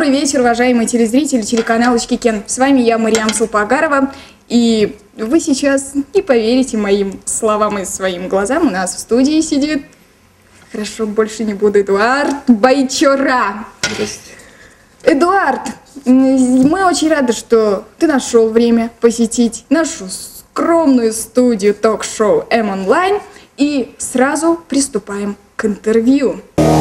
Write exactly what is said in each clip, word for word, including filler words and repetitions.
Добрый вечер, уважаемые телезрители телеканала Кен. С вами я, Мариам Сулпагарова. И вы сейчас не поверите моим словам и своим глазам. У нас в студии сидит, хорошо, больше не буду, Эдуард Байчора. Здравствуйте. Эдуард, мы очень рады, что ты нашел время посетить нашу скромную студию ток-шоу М-онлайн. И сразу приступаем к интервью.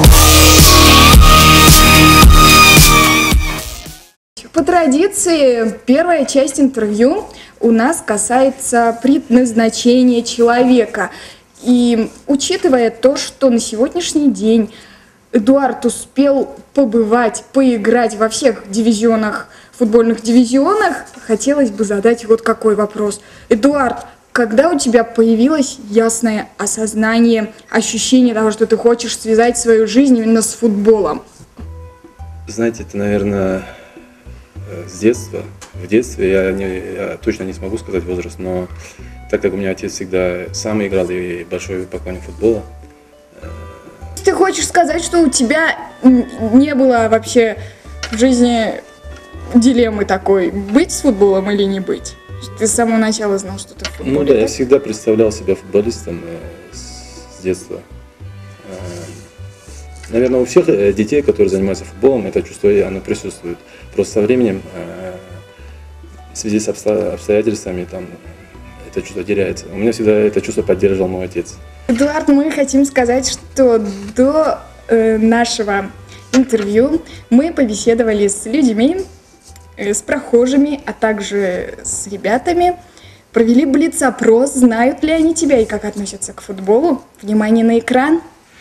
По традиции, первая часть интервью у нас касается предназначения человека. И учитывая то, что на сегодняшний день Эдуард успел побывать, поиграть во всех дивизионах, футбольных дивизионах, хотелось бы задать вот какой вопрос. Эдуард, когда у тебя появилось ясное осознание, ощущение того, что ты хочешь связать свою жизнь именно с футболом? Знаете, это, наверное, с детства. В детстве я, не, я точно не смогу сказать возраст, но так как у меня отец всегда сам играл и большой поклонник футбола. Ты хочешь сказать, что у тебя не было вообще в жизни дилеммы такой, быть с футболом или не быть? Ты с самого начала знал, что ты в футболе? Ну да, я всегда представлял себя футболистом э, с, с детства. Э, наверное, у всех детей, которые занимаются футболом, это чувство оно присутствует. Просто со временем, э, в связи с обсто- обстоятельствами, там, это чувство теряется. У меня всегда это чувство поддерживал мой отец. Эдуард, мы хотим сказать, что до э, нашего интервью мы побеседовали с людьми, с прохожими, а также с ребятами, провели блиц-опрос, знают ли они тебя и как относятся к футболу. Внимание на экран.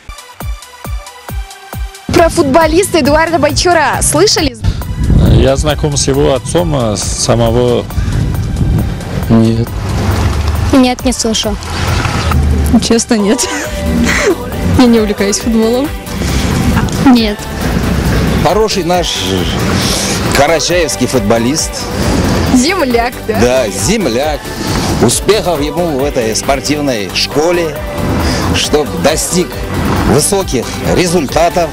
Про футболиста Эдуарда Байчора слышали? Я знаком с его отцом, а с самого нет. Нет, не слышал. Честно, нет. Я не увлекаюсь футболом. Нет. Хороший наш карачаевский футболист. Земляк, да? Да, земляк. Успехов ему в этой спортивной школе, чтобы достиг высоких результатов.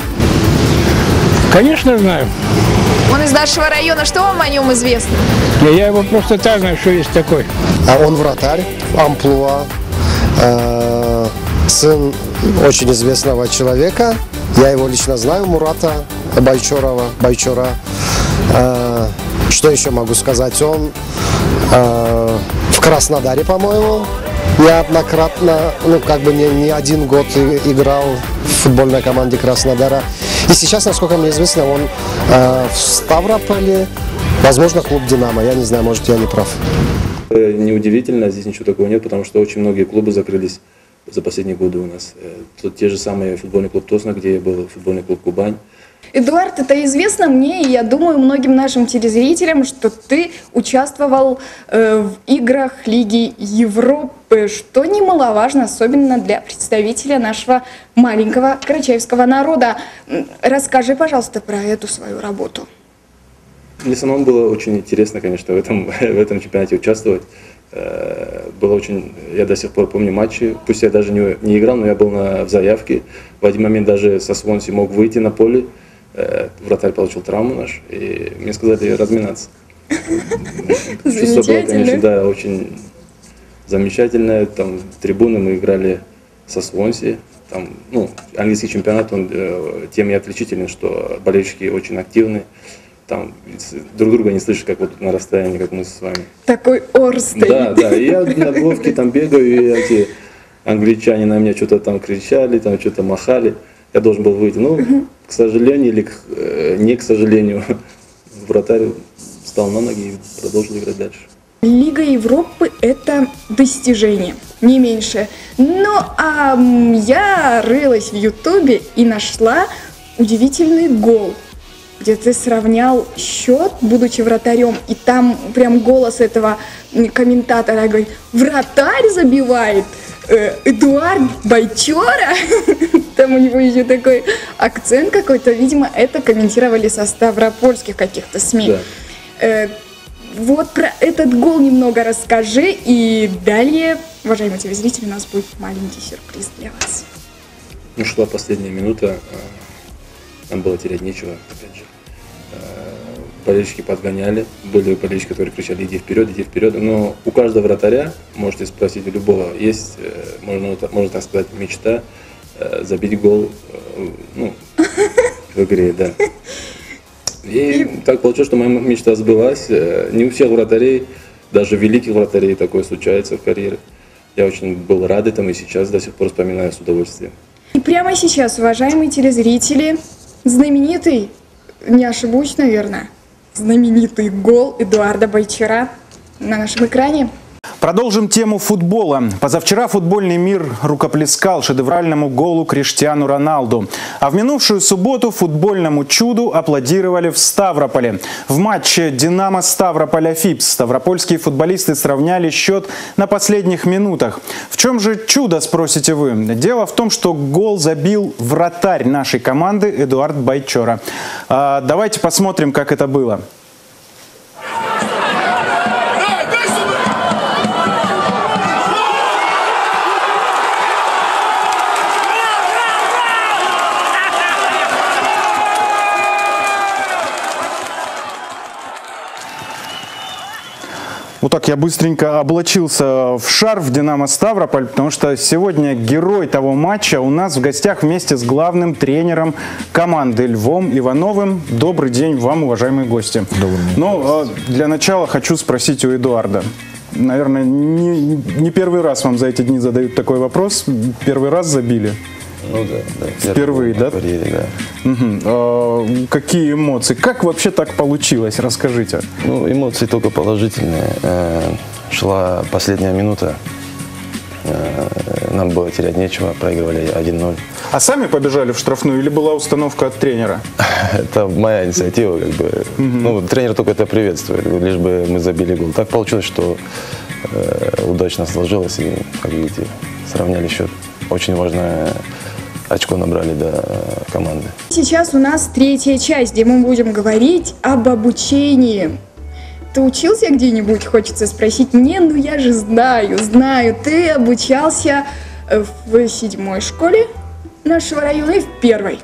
Конечно, знаю. Он из нашего района. Что вам о нем известно? Я, я его просто так знаю, что есть такой. А он вратарь, амплуа, э, сын очень известного человека. Я его лично знаю, Мурата Байчорова, Байчора. Э, что еще могу сказать? Он э, в Краснодаре, по-моему, неоднократно, ну как бы не, не один год и, играл в футбольной команде Краснодара. И сейчас, насколько мне известно, он э, в Ставрополе, возможно, клуб «Динамо». Я не знаю, может, я не прав. Неудивительно, здесь ничего такого нет, потому что очень многие клубы закрылись за последние годы у нас. Тут те же самые футбольный клуб «Тосно», где был футбольный клуб «Кубань». Эдуард, это известно мне, и я думаю многим нашим телезрителям, что ты участвовал э, в играх Лиги Европы, что немаловажно, особенно для представителя нашего маленького карачаевского народа. Расскажи, пожалуйста, про эту свою работу. Мне самому было очень интересно, конечно, в этом, в этом чемпионате участвовать. Было очень, я до сих пор помню матчи, пусть я даже не, не играл, но я был на, в заявке. В один момент даже со Свонси мог выйти на поле. Вратарь получил травму наш, и мне сказали разминаться. Чувство было, конечно, да, очень замечательное. Там трибуны мы играли со Свонси. Там, ну, английский чемпионат, он тем и отличителен, что болельщики очень активны. Там друг друга не слышишь, как вот на расстоянии, как мы с вами. Такой ор стоит. Да, да, и я на бровке там бегаю, и эти англичане на меня что-то там кричали, там что-то махали. Я должен был выйти. Ну, угу. К сожалению или к, э, не к сожалению, вратарь встал на ноги и продолжил играть дальше. Лига Европы – это достижение, не меньше. Ну, а я рылась в Ютубе и нашла удивительный гол, где ты сравнял счет, будучи вратарем, и там прям голос этого комментатора говорит: вратарь забивает, э, Эдуард Байчора. Там у него еще такой акцент какой-то, видимо, это комментировали со ставропольских каких-то СМИ. Да. Э, вот про этот гол немного расскажи, и далее, уважаемые телезрители, у нас будет маленький сюрприз для вас. Ну, шла последняя минута, нам было терять нечего, опять же. болельщики подгоняли, были болельщики, которые кричали: иди вперед, иди вперед. Но у каждого вратаря, можете спросить у любого, есть, можно, можно так сказать, мечта забить гол, ну, в игре, да. И так получилось, что моя мечта сбылась. Не у всех вратарей, даже великих вратарей, такое случается в карьере. Я очень был рад этому и сейчас до сих пор вспоминаю с удовольствием. И прямо сейчас, уважаемые телезрители, знаменитый, не ошибусь, наверное, знаменитый гол Эдуарда Байчора на нашем экране. Продолжим тему футбола. Позавчера футбольный мир рукоплескал шедевральному голу Криштиану Роналду. А в минувшую субботу футбольному чуду аплодировали в Ставрополе. В матче «Динамо Ставрополь-Афипс» ставропольские футболисты сравняли счет на последних минутах. В чем же чудо, спросите вы? Дело в том, что гол забил вратарь нашей команды Эдуард Байчора. А, давайте посмотрим, как это было. Вот так я быстренько облачился в шарф «Динамо Ставрополь», потому что сегодня герой того матча у нас в гостях вместе с главным тренером команды Львом Ивановым. Добрый день вам, уважаемые гости. Добрый день. Но для начала хочу спросить у Эдуарда. Наверное, не, не первый раз вам за эти дни задают такой вопрос. Первый раз забили? Ну да, да. Впервые, да? Карьере, да. Угу. А, какие эмоции? Как вообще так получилось? Расскажите. Ну, эмоции только положительные. Шла последняя минута. Нам было терять нечего, проигрывали один ноль. А сами побежали в штрафную или была установка от тренера? Это моя инициатива, как бы. Угу. Ну, тренер только это приветствует, лишь бы мы забили гол. Так получилось, что э, удачно сложилось, и, как видите, сравняли счет. Очень важное очко набрали до команды. Сейчас у нас третья часть, где мы будем говорить об обучении. Ты учился где-нибудь, хочется спросить? Не, ну я же знаю, знаю. Ты обучался в седьмой школе нашего района и в первой.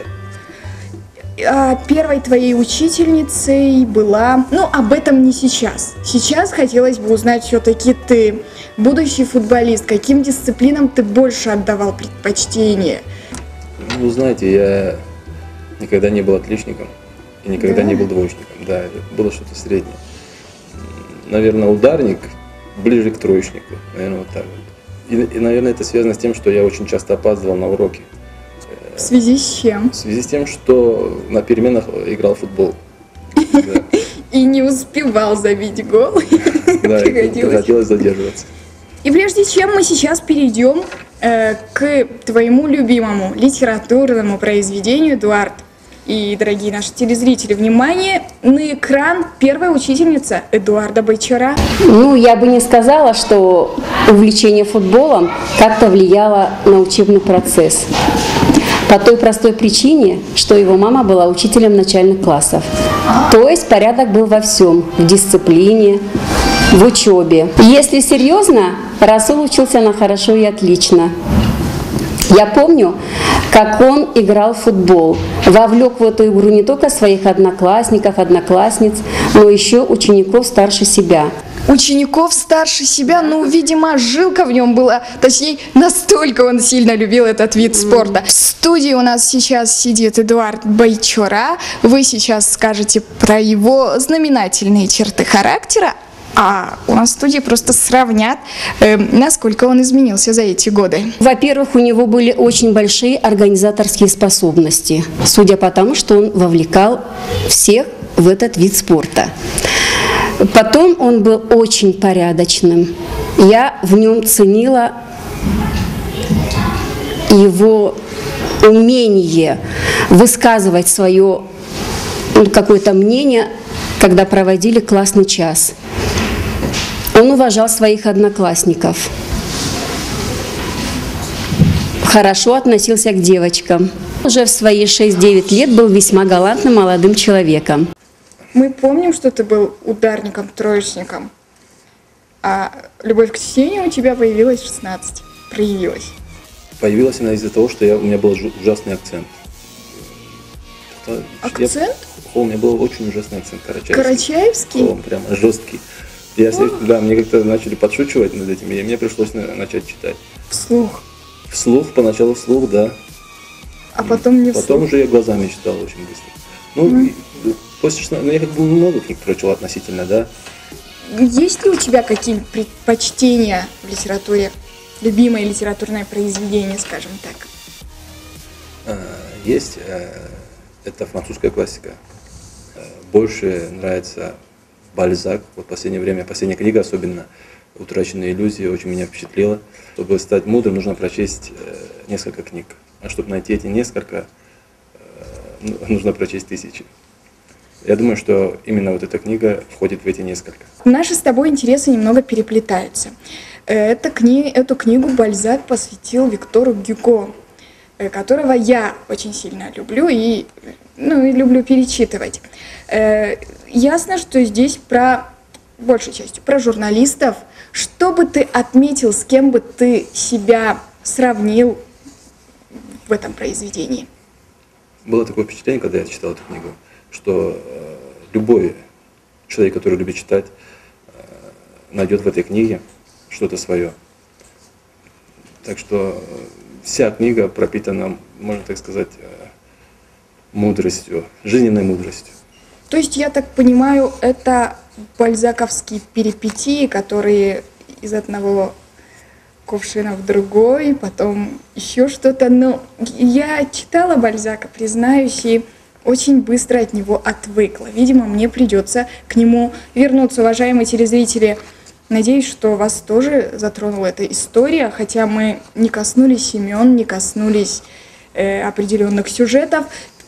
А первой твоей учительницей была... Ну, об этом не сейчас. Сейчас хотелось бы узнать, все-таки ты будущий футболист. Каким дисциплинам ты больше отдавал предпочтение? Ну, знаете, я никогда не был отличником и никогда Да? не был двоечником. Да, было что-то среднее. Наверное, ударник ближе к троечнику. Наверное, вот так вот. И, и, наверное, это связано с тем, что я очень часто опаздывал на уроки. В связи с чем? В связи с тем, что на переменах играл в футбол. И не успевал забить гол. Да, приходилось задерживаться. И прежде чем мы сейчас перейдем э, к твоему любимому литературному произведению, Эдуард, и, дорогие наши телезрители, внимание, на экран первая учительница Эдуарда Байчора. Ну, я бы не сказала, что увлечение футболом как-то влияло на учебный процесс. По той простой причине, что его мама была учителем начальных классов. То есть порядок был во всем, в дисциплине, в учебе. Если серьезно, Расул учился на хорошо и отлично. Я помню, как он играл в футбол, вовлек в эту игру не только своих одноклассников, одноклассниц, но еще учеников старше себя. Учеников старше себя, ну, видимо, жилка в нем была, точнее, настолько он сильно любил этот вид спорта. В студии у нас сейчас сидит Эдуард Байчора. Вы сейчас скажете про его знаменательные черты характера, а у нас в студии просто сравнят, э, насколько он изменился за эти годы. Во-первых, у него были очень большие организаторские способности, судя по тому, что он вовлекал всех в этот вид спорта. Потом он был очень порядочным. Я в нем ценила его умение высказывать свое какое-то мнение, когда проводили классный час. Он уважал своих одноклассников, хорошо относился к девочкам. Уже в свои шесть-девять лет был весьма галантным молодым человеком. Мы помним, что ты был ударником, троечником, а любовь к чтению у тебя появилась в шестнадцать, проявилась. Появилась она из-за того, что я, у меня был ужасный акцент. Акцент? Я холм, у меня был очень ужасный акцент, карачаевский. Карачаевский? Холм, прямо жесткий. Я, да, мне как-то начали подшучивать над этим, и мне пришлось начать читать. Вслух? Вслух, поначалу вслух, да. А потом не вслух? Потом уже я глазами читал очень быстро. Ну, mm. после шестнадцати, ну, я как бы много книг прочел относительно, да. Есть ли у тебя какие-нибудь предпочтения в литературе? Любимое литературное произведение, скажем так? А, есть. Это французская классика. Больше нравится Бальзак. Вот в последнее время, последняя книга особенно, «Утраченные иллюзии», очень меня впечатлила. Чтобы стать мудрым, нужно прочесть несколько книг. А чтобы найти эти несколько, нужно прочесть тысячи. Я думаю, что именно вот эта книга входит в эти несколько. Наши с тобой интересы немного переплетаются. Эта кни... Эту книгу Бальзак посвятил Виктору Гюго, которого я очень сильно люблю и, ну, и люблю перечитывать. Э, ясно, что здесь про, большей частью, про журналистов. Что бы ты отметил, с кем бы ты себя сравнил в этом произведении? Было такое впечатление, когда я читал эту книгу, что э, любой человек, который любит читать, э, найдет в этой книге что-то свое. Так что э, вся книга пропитана, можно так сказать, э, мудростью, жизненной мудростью. То есть, я так понимаю, это бальзаковские перипетии, которые из одного кувшина в другой, потом еще что-то. Но я читала Бальзака, признаюсь, и очень быстро от него отвыкла. Видимо, мне придется к нему вернуться. Уважаемые телезрители, надеюсь, что вас тоже затронула эта история, хотя мы не коснулись имен, не коснулись э, определенных сюжетов.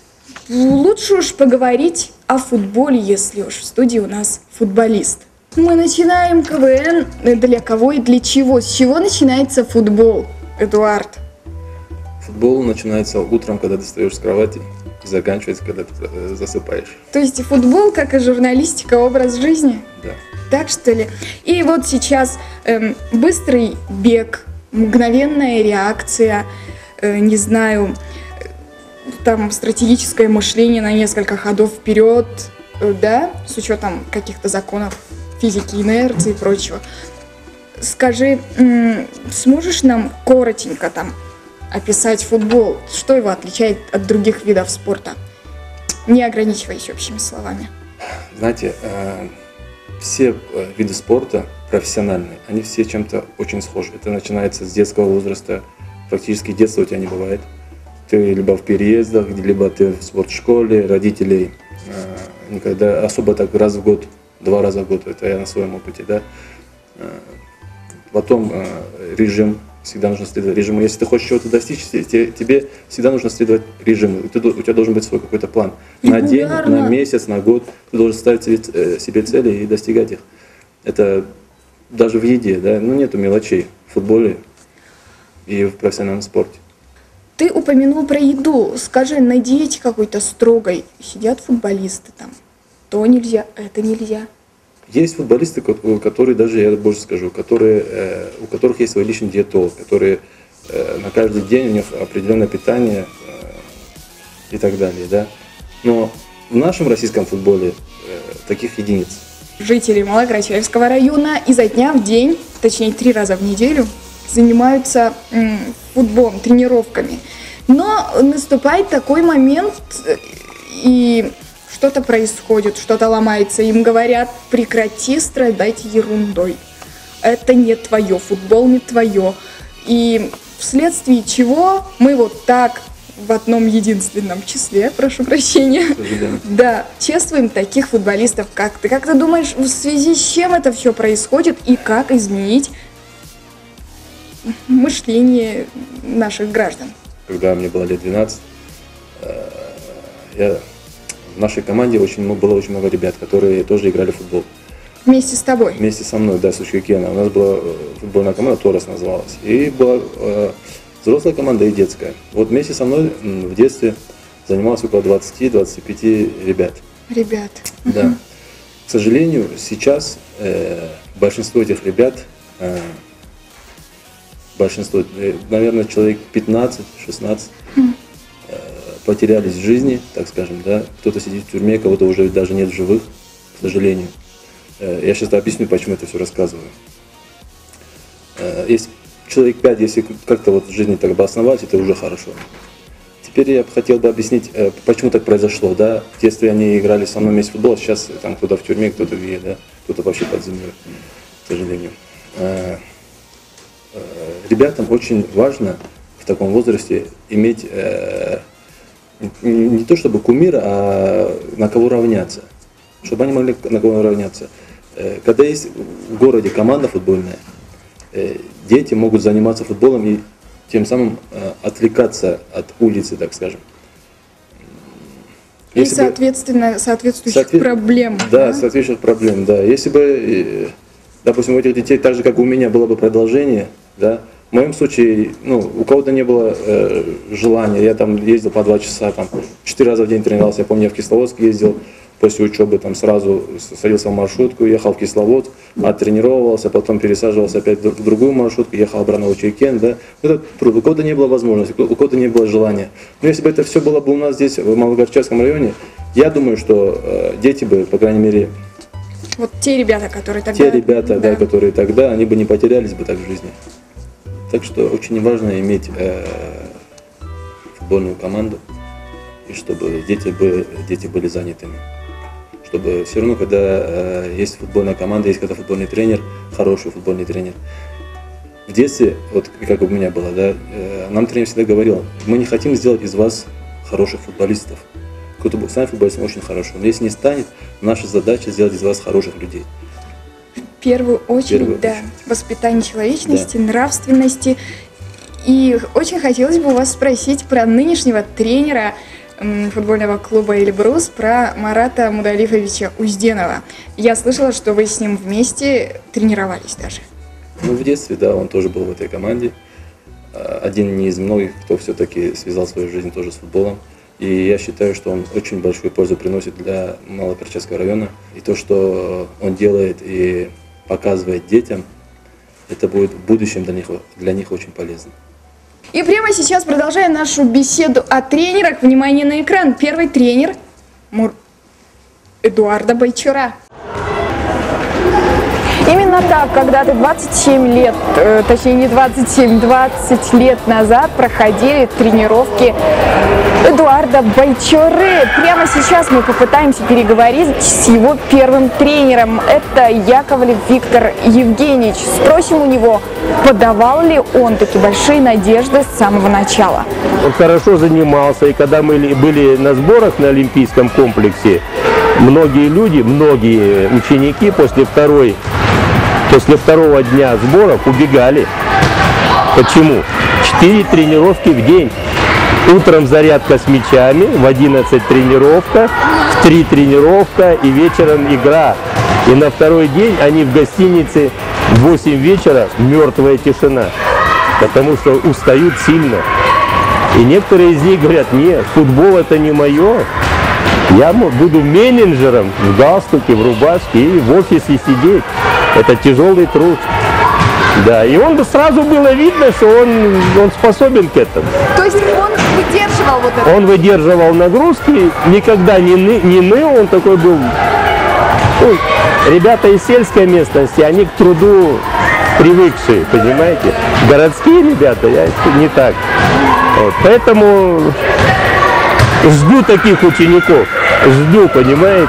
Лучше уж поговорить о футболе, если уж в студии у нас футболист. Мы начинаем КВН. Для кого и для чего? С чего начинается футбол, Эдуард? Футбол начинается утром, когда ты встаешь с кровати, и заканчивается, когда ты засыпаешь. То есть футбол, как и журналистика, образ жизни? Да. Так что ли? И вот сейчас эм, быстрый бег, мгновенная реакция, э, не знаю, там стратегическое мышление на несколько ходов вперед, э, да, с учетом каких-то законов физики, инерции и прочего. Скажи, м- сможешь нам коротенько там описать футбол? Что его отличает от других видов спорта? Не ограничиваясь общими словами. Знаете, э- все виды спорта профессиональные, они все чем-то очень схожи. Это начинается с детского возраста, практически детства у тебя не бывает. Ты либо в переездах, либо ты в спортшколе, родителей э, никогда особо так раз в год, два раза в год, это я на своем опыте, да. Э, потом э, режим, всегда нужно следовать режиму. Если ты хочешь чего-то достичь, тебе всегда нужно следовать режиму. Ты, у тебя должен быть свой какой-то план. На день, на месяц, на год. Ты должен ставить себе, себе цели и достигать их. Это даже в еде, да, ну нету мелочей в футболе и в профессиональном спорте. Ты упомянул про еду. Скажи, на диете какой-то строгой сидят футболисты там? То нельзя, это нельзя. Есть футболисты, которые, даже я больше скажу, которые, у которых есть свой личный диетолог, которые на каждый день, у них определенное питание и так далее, да. Но в нашем российском футболе таких единиц. Жители Малокрачаевского района изо дня в день, точнее три раза в неделю, занимаются м, футболом, тренировками. Но наступает такой момент, и что-то происходит, что-то ломается. Им говорят: прекрати страдать ерундой. Это не твое, футбол не твое. И вследствие чего мы вот так в одном единственном числе, прошу прощения, да, чествуем таких футболистов, как ты. Как ты думаешь, в связи с чем это все происходит и как изменить мышление наших граждан? Когда мне было лет двенадцать, я, в нашей команде очень, было очень много ребят, которые тоже играли в футбол. Вместе с тобой? Вместе со мной, да, с Учкикена. У нас была футбольная команда, Торос называлась. И была э, взрослая команда и детская. Вот вместе со мной в детстве занималось около двадцати-двадцати пяти ребят. Ребят. Да. Угу. К сожалению, сейчас э, большинство этих ребят, э, большинство, наверное, человек пятнадцать-шестнадцать, mm. э, потерялись в жизни, так скажем, да, кто-то сидит в тюрьме, кого-то уже даже нет в живых, к сожалению. Я сейчас объясню, почему это все рассказываю. Есть человек пять, если как-то вот в жизни так бы основать, это уже хорошо. Теперь я хотел бы объяснить, почему так произошло, да. В детстве они играли со мной вместе в футбол, сейчас там кто-то в тюрьме, кто-то в ВИЭ, да, кто-то вообще под землей, к сожалению. Ребятам очень важно в таком возрасте иметь не то чтобы кумира, а на кого равняться, чтобы они могли на кого равняться. Когда есть в городе команда футбольная, дети могут заниматься футболом и тем самым отвлекаться от улицы, так скажем. И, Если соответственно, бы, соответствующих соответ... проблем. Да, да, соответствующих проблем, да. Если бы, допустим, у этих детей, так же, как у меня, было бы продолжение, да, в моем случае, ну, у кого-то не было э, желания, я там ездил по два часа, там, четыре раза в день тренировался, я помню, я в Кисловодск ездил, после учебы там сразу садился в маршрутку, ехал в Кисловодск, оттренировался, потом пересаживался опять в другую маршрутку, ехал обратно в Чайкен, да. Это труд. У кого-то не было возможности, у кого-то не было желания. Но если бы это все было бы у нас здесь, в Малогорчевском районе, я думаю, что э, дети бы, по крайней мере... Вот те ребята, которые тогда... Те ребята, да, да которые тогда, они бы не потерялись бы так в жизни. Так что очень важно иметь э, футбольную команду, и чтобы дети, бы, дети были занятыми. Чтобы все равно, когда э, есть футбольная команда, есть когда футбольный тренер, хороший футбольный тренер. В детстве, вот как у меня было, да, э, нам тренер всегда говорил, мы не хотим сделать из вас хороших футболистов. Кто-то станет футболистом очень хорошо, но если не станет, наша задача сделать из вас хороших людей. В первую очередь, первую да, очередь. Воспитание человечности, да. Нравственности. И очень хотелось бы у вас спросить про нынешнего тренера футбольного клуба «Эльбрус», про Марата Мудалифовича Узденова. Я слышала, что вы с ним вместе тренировались даже. Ну, в детстве, да, он тоже был в этой команде. Один не из многих, кто все-таки связал свою жизнь тоже с футболом. И я считаю, что он очень большую пользу приносит для Малокорчевского района. И то, что он делает и показывает детям, это будет в будущем для них, для них очень полезно. И прямо сейчас, продолжая нашу беседу о тренерах, внимание на экран. Первый тренер Мур... Эдуарда Байчура. Именно так, когда-то двадцать семь лет, э, точнее не двадцать семь, двадцать лет назад проходили тренировки Эдуарда Байчуры. Прямо сейчас мы попытаемся переговорить с его первым тренером. Это Яковлев Виктор Евгеньевич. Спросим у него, подавал ли он такие большие надежды с самого начала. Он хорошо занимался, и когда мы были на сборах на Олимпийском комплексе, многие люди, многие ученики после второй После второго дня сборов убегали. Почему? Четыре тренировки в день. Утром зарядка с мячами, в одиннадцать тренировка, в три тренировка и вечером игра. И на второй день они в гостинице в восемь вечера мертвая тишина. Потому что устают сильно. И некоторые из них говорят, нет, футбол это не мое. Я буду менеджером в галстуке, в рубашке и в офисе сидеть. Это тяжелый труд. Да, и он сразу было видно, что он, он способен к этому. То есть он выдерживал вот это? Он выдерживал нагрузки, никогда не, ны, не ныл, он такой был... Ну, ребята из сельской местности, они к труду привыкшие, понимаете? Городские ребята, я не так. Вот, поэтому жду таких учеников, жду, понимаете?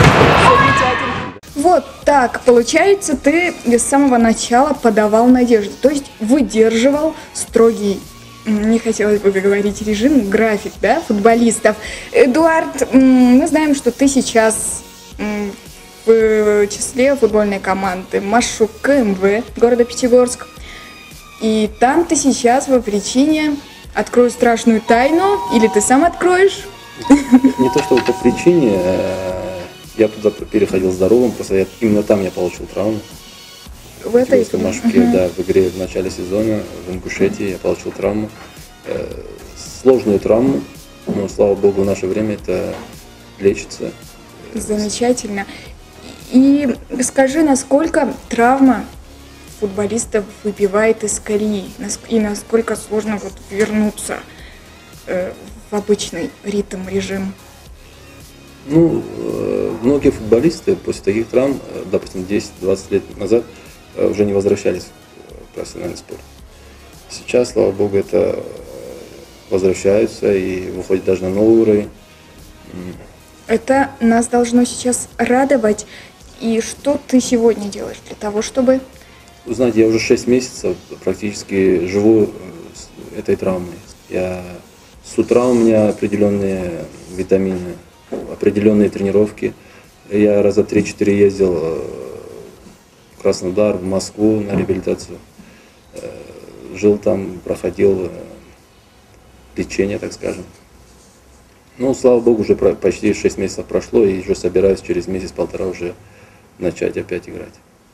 Вот так, получается, ты с самого начала подавал надежду, то есть выдерживал строгий, не хотелось бы говорить режим, график, да, футболистов. Эдуард, мы знаем, что ты сейчас в числе футбольной команды Машук КМВ города Пятигорск, и там ты сейчас по причине, открою страшную тайну, или ты сам откроешь? Не то, что по причине... Я туда переходил здоровым, просто я, именно там я получил травму. В этой игре? Uh-huh. Да, в игре в начале сезона в Ингушетии я получил травму. Э, сложную травму, но, слава богу, в наше время это лечится. Замечательно. И скажи, насколько травма футболистов выбивает из колеи, и насколько сложно вот вернуться э, в обычный ритм, режим? Ну, э, многие футболисты после таких травм, э, допустим, десять-двадцать лет назад, э, уже не возвращались в профессиональный спорт. Сейчас, слава богу, это э, возвращаются и выходят даже на новый уровень. Это нас должно сейчас радовать. И что ты сегодня делаешь для того, чтобы... Вы знаете, я уже шесть месяцев практически живу с этой травмой. Я, с утра у меня определенные витамины, определенные тренировки. Я раза три-четыре ездил в Краснодар, в Москву на реабилитацию. Жил там, проходил лечение, так скажем. Ну, слава богу, уже почти шесть месяцев прошло, и уже собираюсь через месяц-полтора уже начать опять играть.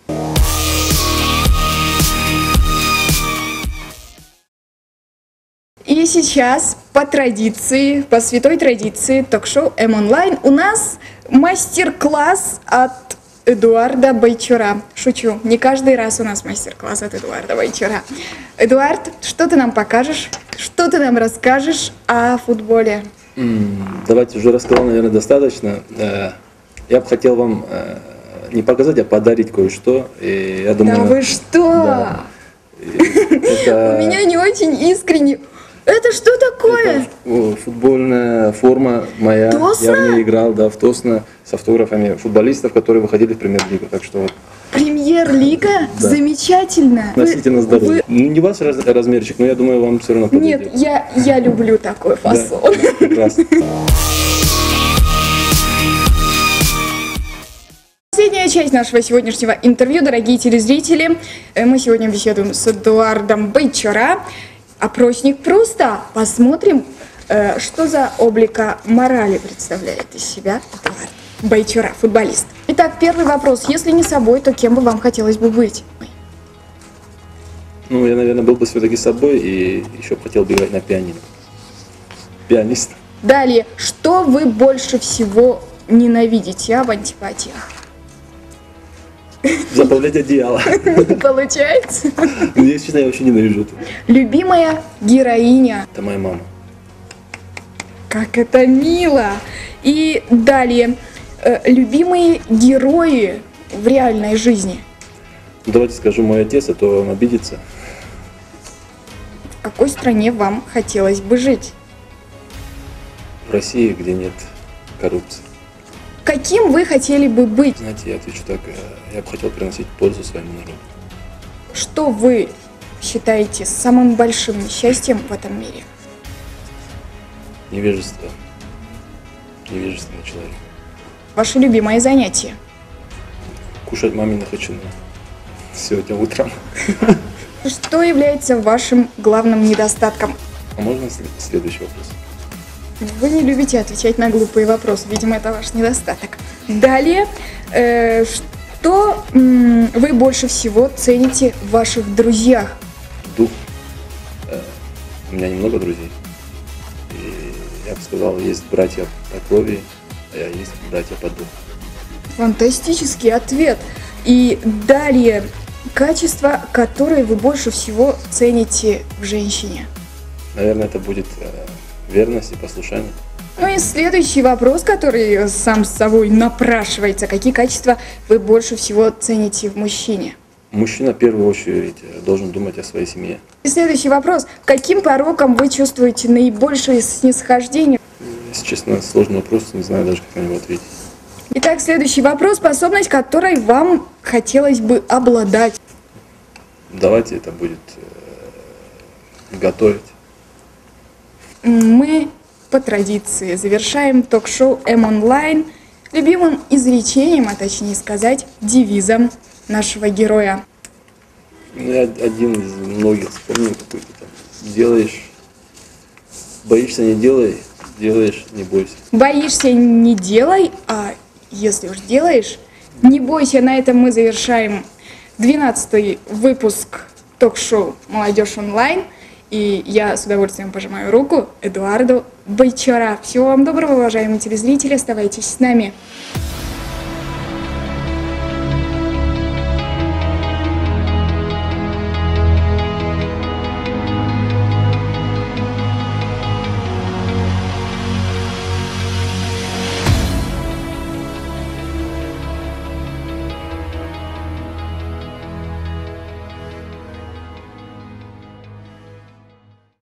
И сейчас по традиции, по святой традиции ток-шоу М-онлайн у нас мастер-класс от Эдуарда Байчура. Шучу, не каждый раз у нас мастер-класс от Эдуарда Байчура. Эдуард, что ты нам покажешь? Что ты нам расскажешь о футболе? Давайте, уже рассказал, наверное, достаточно. Я бы хотел вам не показать, а подарить кое-что. И я думаю, да вы что? Да. Это... У меня не очень искренне. Это что такое? Это футбольная форма моя. Тосно? Я в ней играл, да, в Тосно с автографами футболистов, которые выходили в премьер-лигу. Так что вот. Премьер-лига? Да. Замечательно. Носите на здоровье. Вы... Ну, не ваш раз, размерчик, но я думаю, вам все равно подойдет. Нет, я, я люблю такой фасон. Да, прекрасно. Последняя часть нашего сегодняшнего интервью, дорогие телезрители. Мы сегодня беседуем с Эдуардом Байчура. Опросник Пруста. Посмотрим, что за облика морали представляет из себя Эдуард Байчура, футболист. Итак, первый вопрос. Если не собой, то кем бы вам хотелось бы быть? Ну, я, наверное, был бы все-таки собой и еще хотел бы играть на пианино. Пианист. Далее. Что вы больше всего ненавидите, а в антипатиях? Заправлять одеяло. Получается? Если честно, я вообще ненавижу это. Любимая героиня? Это моя мама. Как это мило! И далее. Любимые герои в реальной жизни? Давайте скажу мой отец, а то он обидится. В какой стране вам хотелось бы жить? В России, где нет коррупции. Каким вы хотели бы быть? Знаете, я отвечу так, я бы хотел приносить пользу своему народу. Что вы считаете самым большим несчастьем в этом мире? Невежество. Невежественный человек. Ваше любимое занятие? Кушать маминых ветчину. Сегодня утром. Что является вашим главным недостатком? А можно следующий вопрос? Вы не любите отвечать на глупые вопросы, видимо, это ваш недостаток. Далее, э, что м, вы больше всего цените в ваших друзьях? Дух. Э, у меня немного друзей. И я бы сказал, есть братья по крови, а есть братья по духу. Фантастический ответ. И далее, качество, которое вы больше всего цените в женщине? Наверное, это будет э, верность и послушание. Ну и следующий вопрос, который сам с собой напрашивается. Какие качества вы больше всего цените в мужчине? Мужчина в первую очередь должен думать о своей семье. И следующий вопрос. Каким пороком вы чувствуете наибольшее снисхождение? Если честно, сложный вопрос, не знаю даже, как на него ответить. Итак, следующий вопрос. Способность, которой вам хотелось бы обладать? Давайте это будет э, готовить. Мы по традиции завершаем ток-шоу М-онлайн любимым изречением, а точнее сказать, девизом нашего героя. Ну, я один из многих вспомнил какой-то там. Делаешь, боишься, не делай, делаешь, не бойся. Боишься, не делай, а если уж делаешь, не бойся. На этом мы завершаем двенадцатый выпуск ток-шоу «Молодежь онлайн». И я с удовольствием пожимаю руку Эдуарду Байчура. Всего вам доброго, уважаемые телезрители. Оставайтесь с нами.